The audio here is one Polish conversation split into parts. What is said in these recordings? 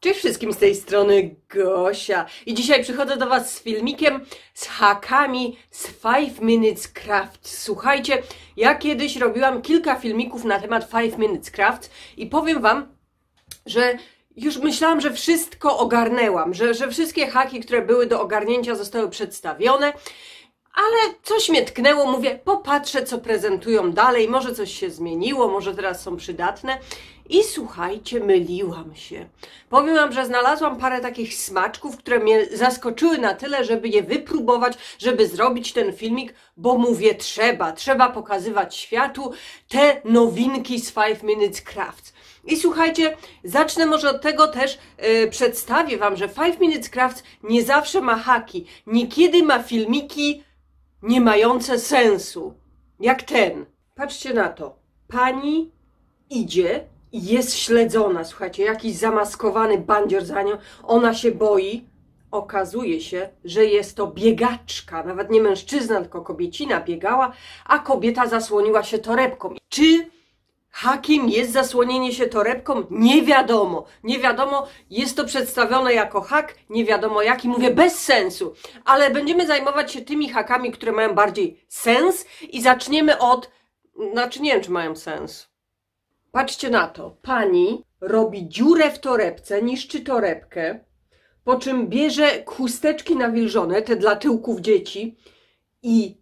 Cześć wszystkim, z tej strony Gosia i dzisiaj przychodzę do Was z filmikiem z hakami z 5 Minutes Craft. Słuchajcie, ja kiedyś robiłam kilka filmików na temat 5 Minutes Craft i powiem Wam, że już myślałam, że wszystko ogarnęłam, że wszystkie haki, które były do ogarnięcia, zostały przedstawione, ale coś mnie tknęło, mówię, popatrzę, co prezentują dalej, może coś się zmieniło, może teraz są przydatne. I słuchajcie, myliłam się. Powiem Wam, że znalazłam parę takich smaczków, które mnie zaskoczyły na tyle, żeby je wypróbować, żeby zrobić ten filmik, bo mówię, trzeba pokazywać światu te nowinki z 5 Minutes Craft. I słuchajcie, zacznę może od tego też, przedstawię Wam, że 5 Minutes Craft nie zawsze ma haki, niekiedy ma filmiki nie mające sensu, jak ten. Patrzcie na to, pani idzie i jest śledzona, słuchajcie, jakiś zamaskowany bandzior za nią, ona się boi, okazuje się, że jest to biegaczka, nawet nie mężczyzna, tylko kobiecina biegała, a kobieta zasłoniła się torebką. Czy hakiem jest zasłonienie się torebką? Nie wiadomo, nie wiadomo, jest to przedstawione jako hak, nie wiadomo jaki, mówię bez sensu, ale będziemy zajmować się tymi hakami, które mają bardziej sens i zaczniemy od, znaczy nie wiem, czy mają sens. Patrzcie na to, pani robi dziurę w torebce, niszczy torebkę, po czym bierze chusteczki nawilżone, te dla tyłków dzieci i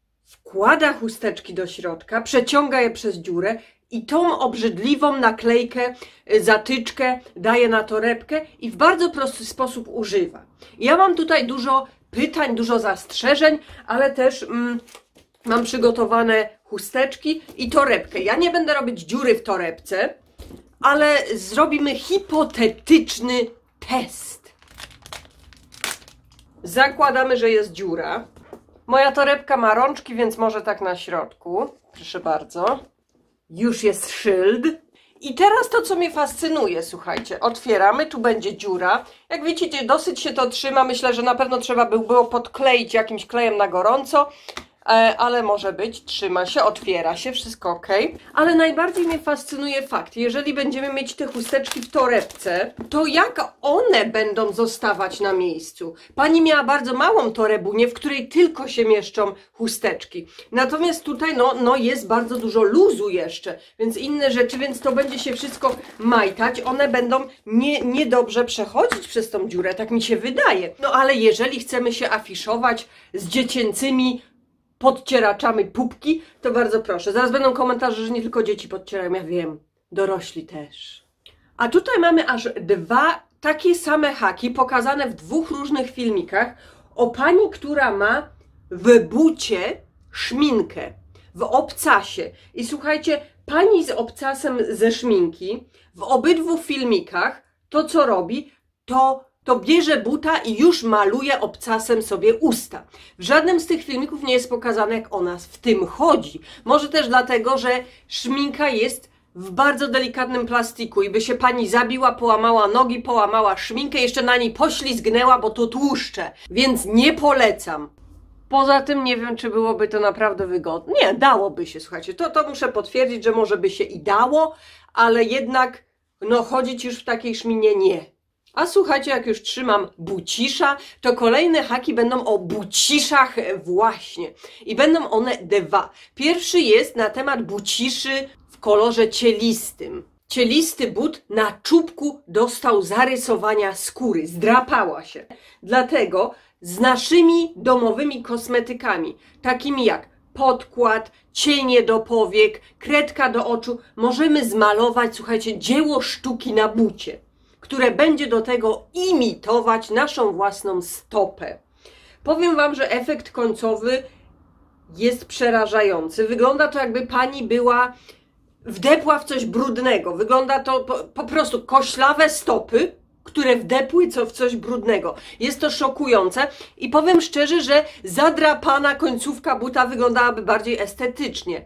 wkłada chusteczki do środka, przeciąga je przez dziurę i tą obrzydliwą naklejkę, zatyczkę daje na torebkę i w bardzo prosty sposób używa. Ja mam tutaj dużo pytań, dużo zastrzeżeń, ale też mam przygotowane chusteczki i torebkę. Ja nie będę robić dziury w torebce, ale zrobimy hipotetyczny test. Zakładamy, że jest dziura. Moja torebka ma rączki, więc może tak na środku. Proszę bardzo. Już jest szyld. I teraz to, co mnie fascynuje, słuchajcie, otwieramy, tu będzie dziura. Jak widzicie, dosyć się to trzyma. Myślę, że na pewno trzeba by było podkleić jakimś klejem na gorąco. Ale może być, trzyma się, otwiera się, wszystko ok. Ale najbardziej mnie fascynuje fakt, jeżeli będziemy mieć te chusteczki w torebce, to jak one będą zostawać na miejscu? Pani miała bardzo małą torebunię, w której tylko się mieszczą chusteczki. Natomiast tutaj no jest bardzo dużo luzu jeszcze, więc inne rzeczy, więc to będzie się wszystko majtać. One będą niedobrze przechodzić przez tą dziurę, tak mi się wydaje. No ale jeżeli chcemy się afiszować z dziecięcymi podcieraczami pupki, to bardzo proszę. Zaraz będą komentarze, że nie tylko dzieci podcierają, ja wiem, dorośli też. A tutaj mamy aż dwa takie same haki, pokazane w dwóch różnych filmikach, o pani, która ma w bucie szminkę, w obcasie. I słuchajcie, pani z obcasem ze szminki, w obydwu filmikach, to co robi, to bierze buta i już maluje obcasem sobie usta. W żadnym z tych filmików nie jest pokazane, jak ona w tym chodzi. Może też dlatego, że szminka jest w bardzo delikatnym plastiku i by się pani zabiła, połamała nogi, połamała szminkę, jeszcze na niej poślizgnęła, bo to tłuszcze. Więc nie polecam. Poza tym nie wiem, czy byłoby to naprawdę wygodne. Nie, dałoby się, słuchajcie. To muszę potwierdzić, że może by się i dało, ale jednak no chodzić już w takiej szminie nie. A słuchajcie, jak już trzymam bucisza, to kolejne haki będą o buciszach właśnie. I będą one dwa. Pierwszy jest na temat buciszy w kolorze cielistym. Cielisty but na czubku dostał zarysowania skóry, zdrapała się. Dlatego z naszymi domowymi kosmetykami, takimi jak podkład, cienie do powiek, kredka do oczu, możemy zmalować, słuchajcie, dzieło sztuki na bucie, które będzie do tego imitować naszą własną stopę. Powiem Wam, że efekt końcowy jest przerażający. Wygląda to, jakby pani była wdepła w coś brudnego. Wygląda to po prostu koślawe stopy, które wdepły w coś brudnego. Jest to szokujące i powiem szczerze, że zadrapana końcówka buta wyglądałaby bardziej estetycznie.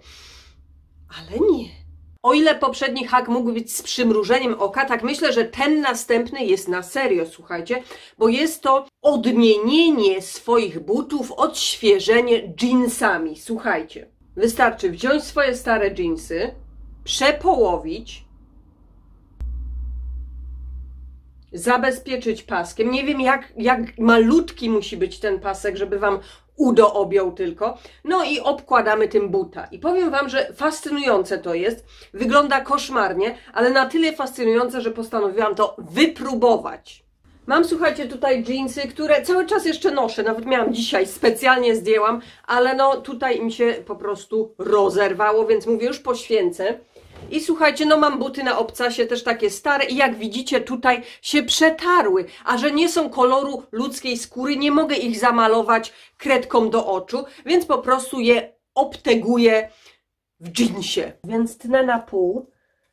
Ale nie. O ile poprzedni hak mógł być z przymrużeniem oka, tak myślę, że ten następny jest na serio, słuchajcie, bo jest to odmienienie swoich butów, odświeżenie dżinsami. Słuchajcie, wystarczy wziąć swoje stare dżinsy, przepołowić zabezpieczyć paskiem. Nie wiem, jak malutki musi być ten pasek, żeby Wam udo objął tylko. No i obkładamy tym buta. I powiem Wam, że fascynujące to jest. Wygląda koszmarnie, ale na tyle fascynujące, że postanowiłam to wypróbować. Mam, słuchajcie, tutaj dżinsy, które cały czas jeszcze noszę. Nawet miałam dzisiaj, specjalnie zdjęłam, ale no tutaj im się po prostu rozerwało, więc mówię, już poświęcę. I słuchajcie, no mam buty na obcasie, też takie stare i jak widzicie tutaj się przetarły, a że nie są koloru ludzkiej skóry, nie mogę ich zamalować kredką do oczu, więc po prostu je obteguję w dżinsie. Więc tnę na pół.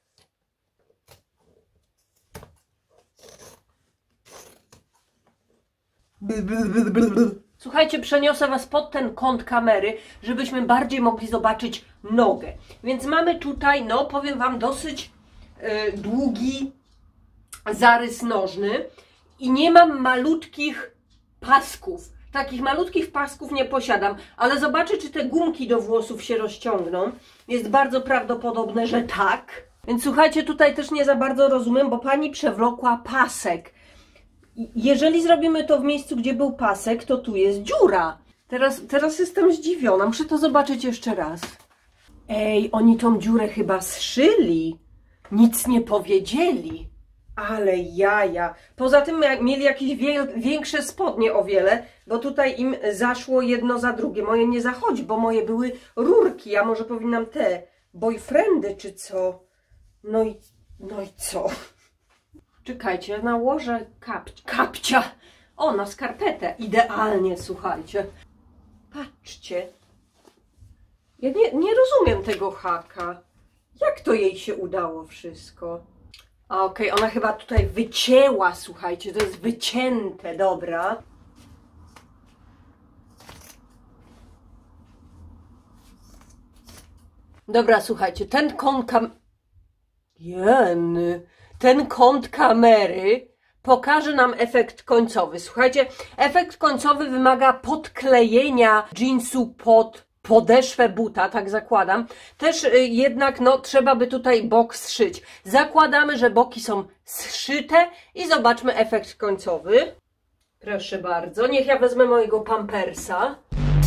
Słuchajcie, przeniosę Was pod ten kąt kamery, żebyśmy bardziej mogli zobaczyć nogę. Więc mamy tutaj, no powiem Wam, dosyć długi zarys nożny i nie mam malutkich pasków. Takich malutkich pasków nie posiadam, ale zobaczę, czy te gumki do włosów się rozciągną. Jest bardzo prawdopodobne, że tak. Więc słuchajcie, tutaj też nie za bardzo rozumiem, bo pani przewlokła pasek. Jeżeli zrobimy to w miejscu, gdzie był pasek, to tu jest dziura. Teraz jestem zdziwiona. Muszę to zobaczyć jeszcze raz. Ej, oni tą dziurę chyba zszyli. Nic nie powiedzieli. Ale jaja. Poza tym mieli jakieś większe spodnie o wiele, bo tutaj im zaszło jedno za drugie. Moje nie zachodzi, bo moje były rurki. A może powinnam te boyfriendy czy co? No i co? Czekajcie, nałożę kapcia. O, na skarpetę. Idealnie, słuchajcie. Patrzcie. Ja nie rozumiem tego haka. Jak to jej się udało wszystko? A okej, ona chyba tutaj wycięła, słuchajcie. To jest wycięte, dobra. Dobra, słuchajcie, ten kąt kamery pokaże nam efekt końcowy. Słuchajcie, efekt końcowy wymaga podklejenia jeansu pod podeszwę buta, tak zakładam. Też jednak no, trzeba by tutaj bok zszyć. Zakładamy, że boki są zszyte i zobaczmy efekt końcowy. Proszę bardzo, niech ja wezmę mojego pampersa.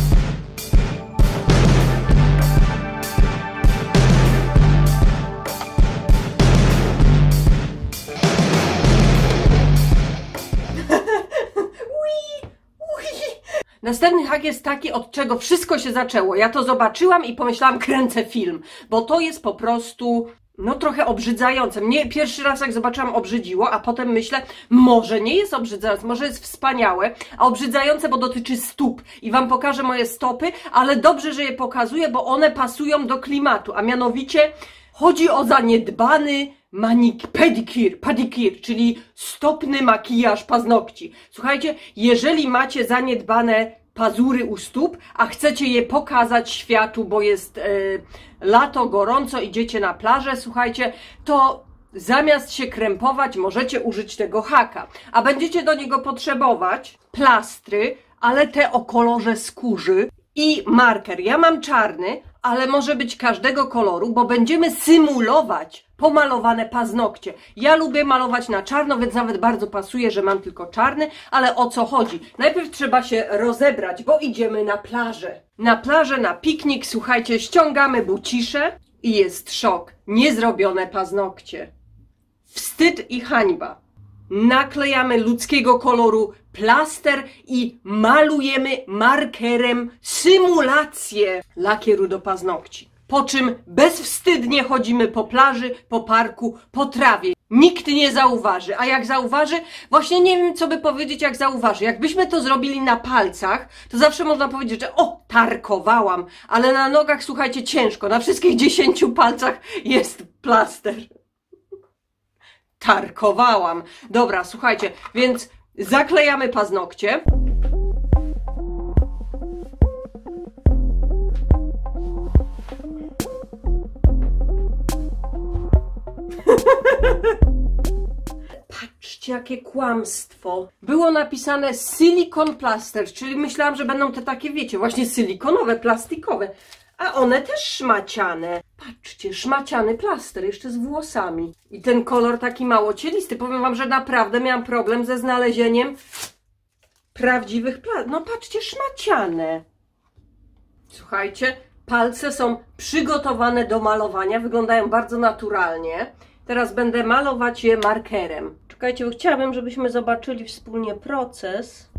Następny hak jest taki, od czego wszystko się zaczęło. Ja to zobaczyłam i pomyślałam, kręcę film, bo to jest po prostu, no trochę obrzydzające. Mnie pierwszy raz jak zobaczyłam obrzydziło, a potem myślę, może nie jest obrzydzające, może jest wspaniałe, a obrzydzające, bo dotyczy stóp. I Wam pokażę moje stopy, ale dobrze, że je pokazuję, bo one pasują do klimatu, a mianowicie chodzi o zaniedbany pedicure, czyli stopny makijaż paznokci. Słuchajcie, jeżeli macie zaniedbane pazury u stóp, a chcecie je pokazać światu, bo jest lato, gorąco, idziecie na plażę, słuchajcie, to zamiast się krępować, możecie użyć tego haka. A będziecie do niego potrzebować plastry, ale te o kolorze skórzy i marker. Ja mam czarny, ale może być każdego koloru, bo będziemy symulować pomalowane paznokcie. Ja lubię malować na czarno, więc nawet bardzo pasuje, że mam tylko czarny, ale o co chodzi? Najpierw trzeba się rozebrać, bo idziemy na plażę. Na plażę, na piknik, słuchajcie, ściągamy bucisze i jest szok. Niezrobione paznokcie. Wstyd i hańba. Naklejamy ludzkiego koloru plaster i malujemy markerem symulację lakieru do paznokci. Po czym bezwstydnie chodzimy po plaży, po parku, po trawie. Nikt nie zauważy, a jak zauważy, właśnie nie wiem, co by powiedzieć, jak zauważy. Jakbyśmy to zrobili na palcach, to zawsze można powiedzieć, że o, tarkowałam, ale na nogach, słuchajcie, ciężko. Na wszystkich 10 palcach jest plaster. Tarkowałam. Dobra, słuchajcie, więc zaklejamy paznokcie. Patrzcie, jakie kłamstwo. Było napisane silicone plaster, czyli myślałam, że będą te takie, wiecie, właśnie silikonowe, plastikowe. A one też szmaciane. Patrzcie, szmaciany plaster, jeszcze z włosami. I ten kolor taki mało cielisty. Powiem wam, że naprawdę miałam problem ze znalezieniem prawdziwych plastrów. No patrzcie, szmaciane. Słuchajcie, palce są przygotowane do malowania. Wyglądają bardzo naturalnie. Teraz będę malować je markerem. Czekajcie, bo chciałabym, żebyśmy zobaczyli wspólnie proces.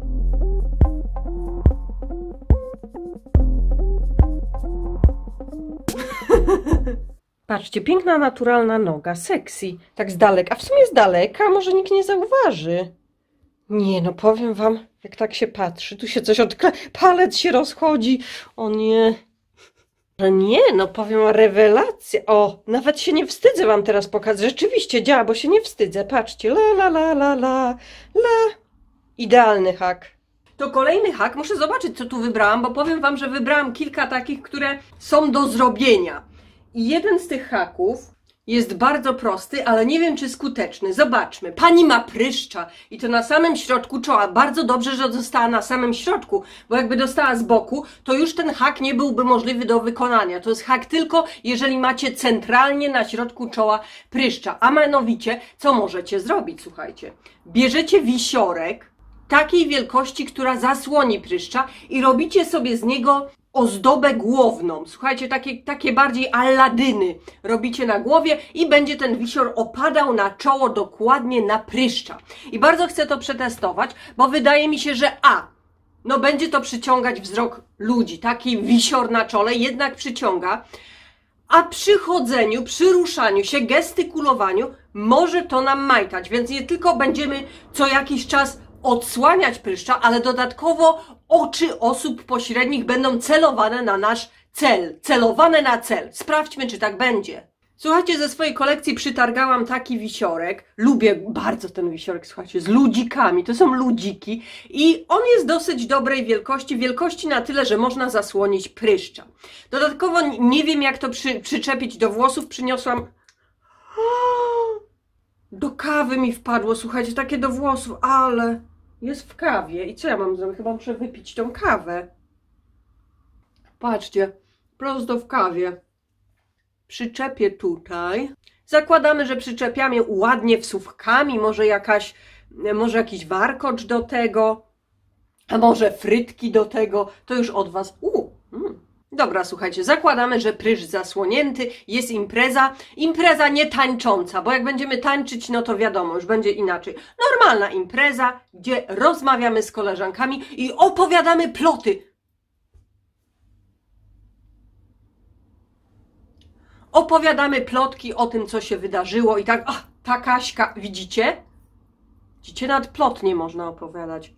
Patrzcie, piękna, naturalna noga, sexy. Tak z daleka, a w sumie z daleka, może nikt nie zauważy. Nie, no powiem wam, jak tak się patrzy, tu się coś palec się rozchodzi. O nie. Ale nie, no powiem, rewelacja. O, nawet się nie wstydzę wam teraz pokazać. Rzeczywiście działa, bo się nie wstydzę. Patrzcie, la. Idealny hak. To kolejny hak, muszę zobaczyć, co tu wybrałam, bo powiem wam, że wybrałam kilka takich, które są do zrobienia. I jeden z tych haków jest bardzo prosty, ale nie wiem, czy skuteczny. Zobaczmy. Pani ma pryszcza i to na samym środku czoła. Bardzo dobrze, że została na samym środku, bo jakby dostała z boku, to już ten hak nie byłby możliwy do wykonania. To jest hak tylko, jeżeli macie centralnie na środku czoła pryszcza. A mianowicie, co możecie zrobić, słuchajcie. Bierzecie wisiorek takiej wielkości, która zasłoni pryszcza i robicie sobie z niego ozdobę głowną. Słuchajcie, takie bardziej Alladyny robicie na głowie i będzie ten wisior opadał na czoło dokładnie na pryszcza. I bardzo chcę to przetestować, bo wydaje mi się, że no będzie to przyciągać wzrok ludzi. Taki wisior na czole jednak przyciąga, a przy chodzeniu, przy ruszaniu się, gestykulowaniu może to nam majtać, więc nie tylko będziemy co jakiś czas odsłaniać pryszcza, ale dodatkowo oczy osób pośrednich będą celowane na nasz cel. Celowane na cel. Sprawdźmy, czy tak będzie. Słuchajcie, ze swojej kolekcji przytargałam taki wisiorek. Lubię bardzo ten wisiorek, słuchajcie, z ludzikami. To są ludziki i on jest dosyć dobrej wielkości. Wielkości na tyle, że można zasłonić pryszcza. Dodatkowo nie wiem, jak to przyczepić do włosów. Przyniosłam... Do kawy mi wpadło, słuchajcie, takie do włosów, ale jest w kawie. I co ja mam zrobić? Chyba muszę wypić tą kawę. Patrzcie, prosto w kawie. Przyczepię tutaj. Zakładamy, że przyczepiamy ładnie wsówkami, może jakiś warkocz do tego, a może frytki do tego. To już od was. Dobra, słuchajcie, zakładamy, że pryszcz zasłonięty, jest impreza. Impreza nie tańcząca, bo jak będziemy tańczyć, no to wiadomo, już będzie inaczej. Normalna impreza, gdzie rozmawiamy z koleżankami i opowiadamy ploty. Opowiadamy plotki o tym, co się wydarzyło i tak, ta Kaśka, widzicie? Widzicie, nawet plot nie można opowiadać.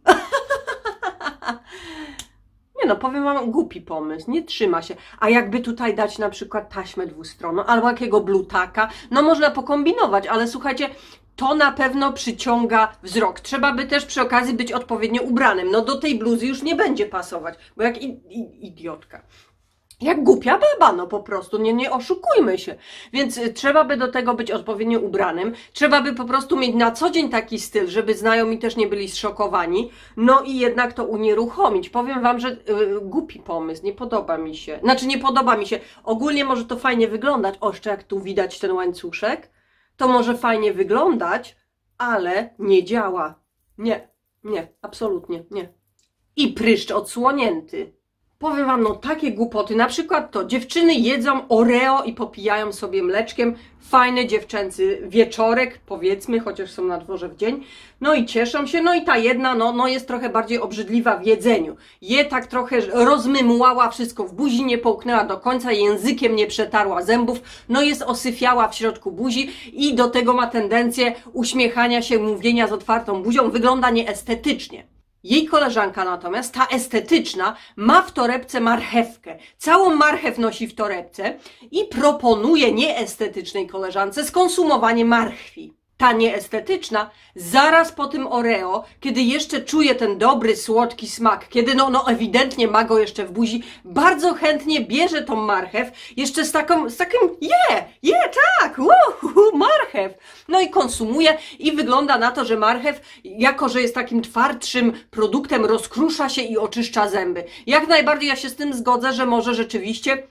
Nie no, powiem wam, głupi pomysł, nie trzyma się. A jakby tutaj dać na przykład taśmę dwustronną albo jakiego blutaka, no można pokombinować, ale słuchajcie, to na pewno przyciąga wzrok. Trzeba by też przy okazji być odpowiednio ubranym. No do tej bluzy już nie będzie pasować, bo jak idiotka. Jak głupia baba, no po prostu, nie oszukujmy się. Więc trzeba by do tego być odpowiednio ubranym, trzeba by po prostu mieć na co dzień taki styl, żeby znajomi też nie byli zszokowani, no i jednak to unieruchomić. Powiem wam, że głupi pomysł, nie podoba mi się. Znaczy nie podoba mi się, ogólnie może to fajnie wyglądać, jeszcze jak tu widać ten łańcuszek, to może fajnie wyglądać, ale nie działa. Nie, absolutnie nie. I pryszcz odsłonięty. Powiem wam, no takie głupoty, na przykład to dziewczyny jedzą Oreo i popijają sobie mleczkiem, fajny dziewczęcy wieczorek, powiedzmy, chociaż są na dworze w dzień, no i cieszą się, no i ta jedna, no jest trochę bardziej obrzydliwa w jedzeniu, je tak trochę rozmymłała wszystko w buzi, nie połknęła do końca, językiem nie przetarła zębów, no jest osyfiała w środku buzi i do tego ma tendencję uśmiechania się, mówienia z otwartą buzią, wygląda nieestetycznie. Jej koleżanka natomiast, ta estetyczna, ma w torebce marchewkę. Całą marchew nosi w torebce i proponuje nieestetycznej koleżance skonsumowanie marchwi. Ta nieestetyczna, zaraz po tym Oreo, kiedy jeszcze czuje ten dobry, słodki smak, kiedy no ewidentnie ma go jeszcze w buzi, bardzo chętnie bierze tą marchew, jeszcze z takim tak, marchew. No i konsumuje i wygląda na to, że marchew, jako że jest takim twardszym produktem, rozkrusza się i oczyszcza zęby. Jak najbardziej ja się z tym zgodzę, że może rzeczywiście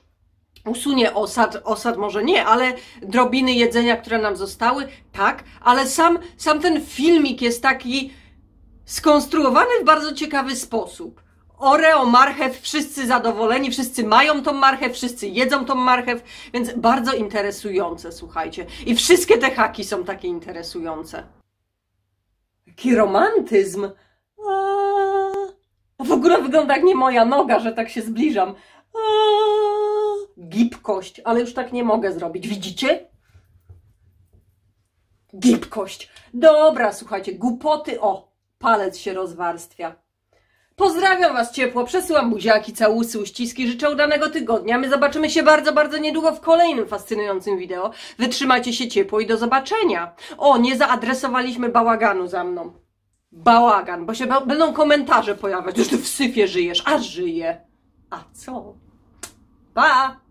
usunie osad może nie, ale drobiny jedzenia, które nam zostały, tak, ale sam ten filmik jest taki skonstruowany w bardzo ciekawy sposób. Oreo, marchew, wszyscy zadowoleni, wszyscy mają tą marchew, wszyscy jedzą tą marchew, więc bardzo interesujące, słuchajcie. I wszystkie te haki są takie interesujące. Jaki romantyzm. W ogóle wygląda jak nie moja noga, że tak się zbliżam. Gibkość, ale już tak nie mogę zrobić. Widzicie? Gibkość. Dobra, słuchajcie, głupoty. O, palec się rozwarstwia. Pozdrawiam Was ciepło, przesyłam buziaki, całusy, uściski, życzę udanego tygodnia. My zobaczymy się bardzo, bardzo niedługo w kolejnym fascynującym wideo. Wytrzymajcie się ciepło i do zobaczenia. O, nie zaadresowaliśmy bałaganu za mną. Bałagan, bo się będą komentarze pojawiać, że ty w syfie żyjesz, a żyję. A co? Pa!